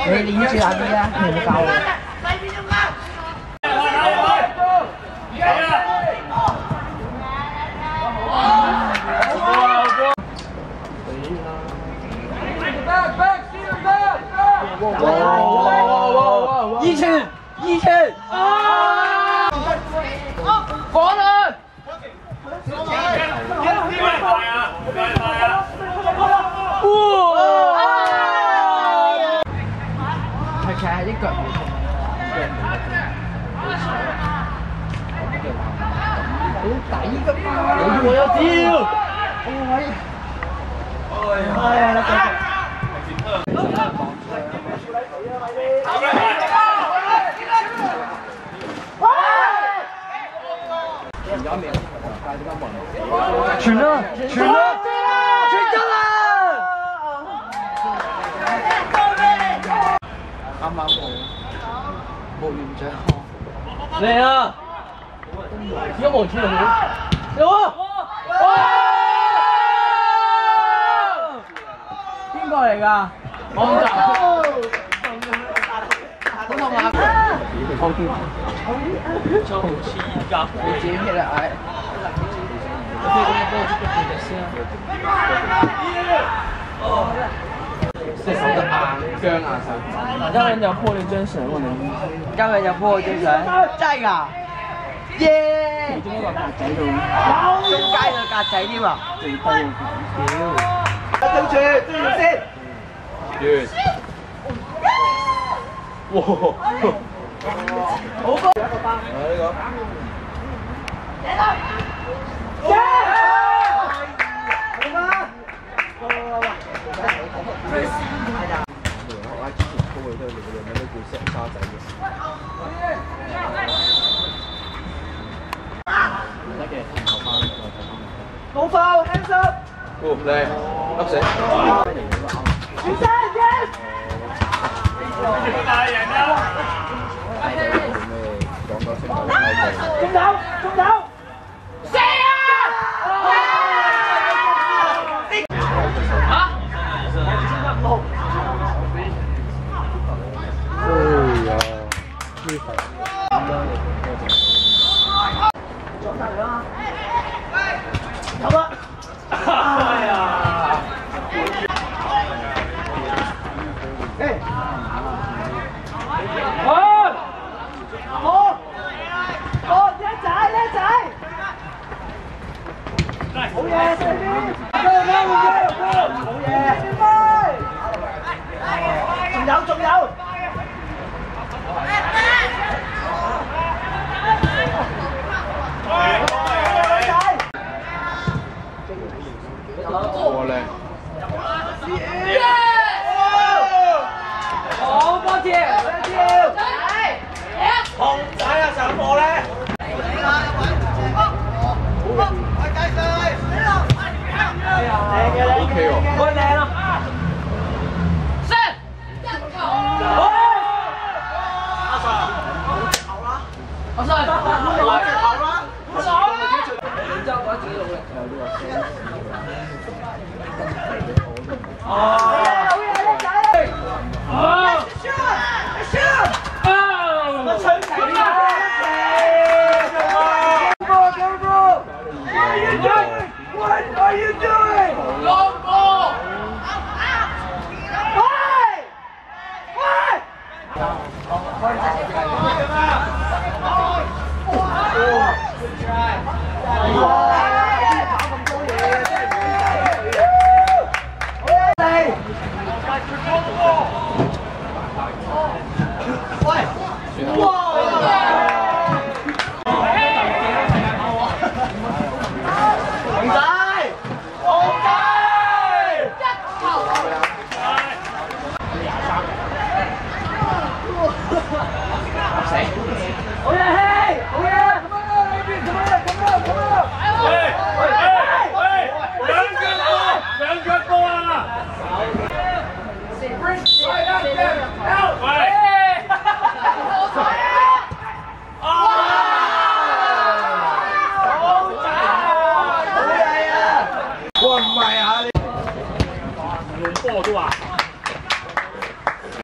你練住下啲啊，你唔夠。一拳，一拳！啊！防人！係其實係啲腳毛，好抵㗎嘛！我有招，哎呀，繼續。 全啦，全啦，全得啦！啱啱冇完獎，嚟啊！而家冇錢嚟嘅，有啊！邊個嚟㗎？安澤。好痛啊！抽黐夾，你自己撇啦，唉。 即係手得硬僵硬手。家人有 po 你張相喎你。家人有 po 我張相，真係㗎！耶！其中一個格仔度。中間個格仔添啊！最低喎。屌！對住，對住先。完。哇！好高。呢個。 冇錯 ，hands up。哦，靚，笠死。先生 ，yes。大人啊！中手，中手。 走啦！哎呀！哎！好！好！叻仔，叻仔！好嘢，四邊！好嘢！仲有，仲有！ 過嚟！好多條，紅仔啊上課咧！O K 喎，開靚咯！阿 Sir， 我直頭啦！然之後覺得自己努力。哦！好嘢，叻仔！哦！我吹皮啦！What are you doing? Long ball! 喂！喂！喂！哇！